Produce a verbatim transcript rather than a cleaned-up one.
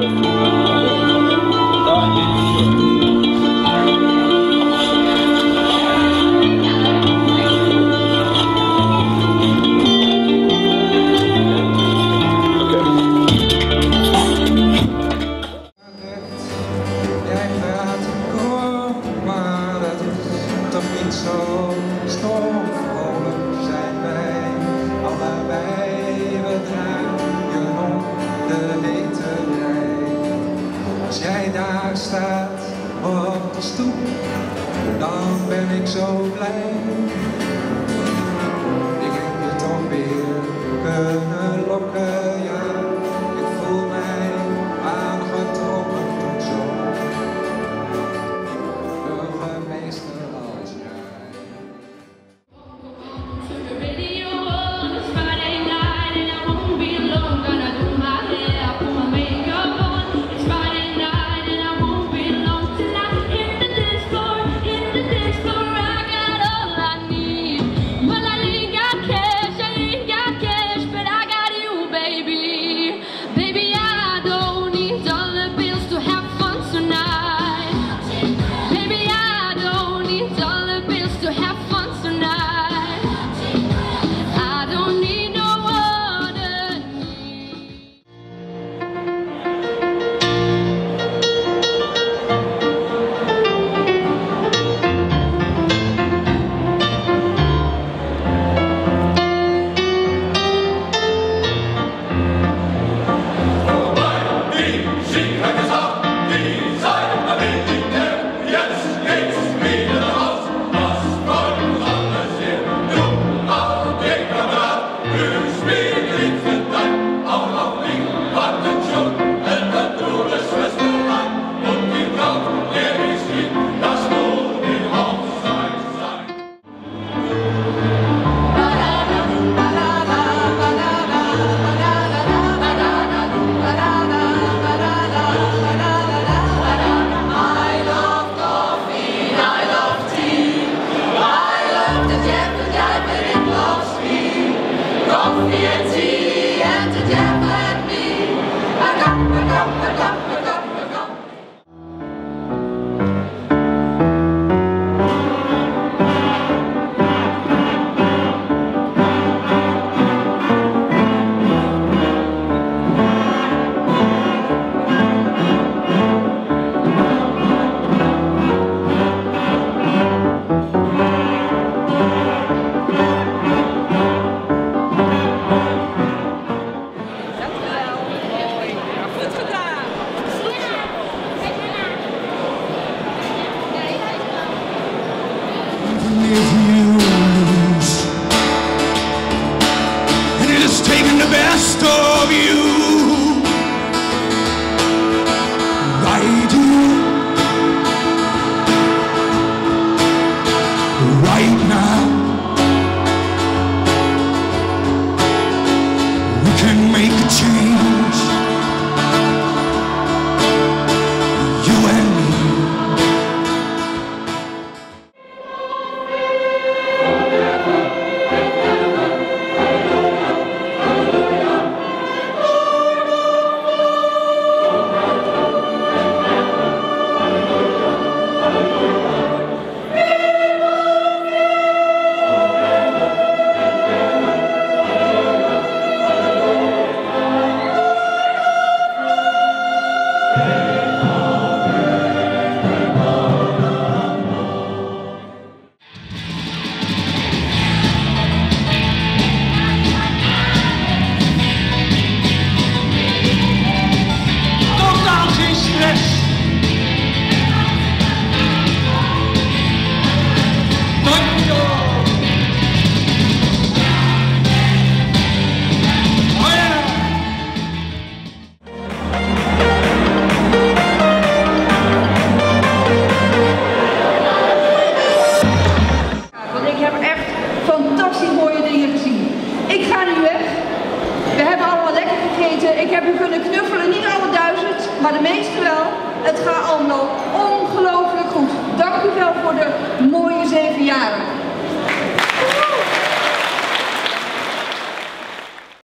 Zo stormvrolijk zijn wij, allebei we draaien om de hete rij. Als jij daar staat op de stoep, dan ben ik zo blij. Ik heb je toch weer kunnen lokken, ja. Ik voel mij aangetrokken tot zo. Burgemeester. Ik heb u kunnen knuffelen, niet alle duizend, maar de meeste wel. Het gaat allemaal ongelooflijk goed. Dank u wel voor de mooie zeven jaren.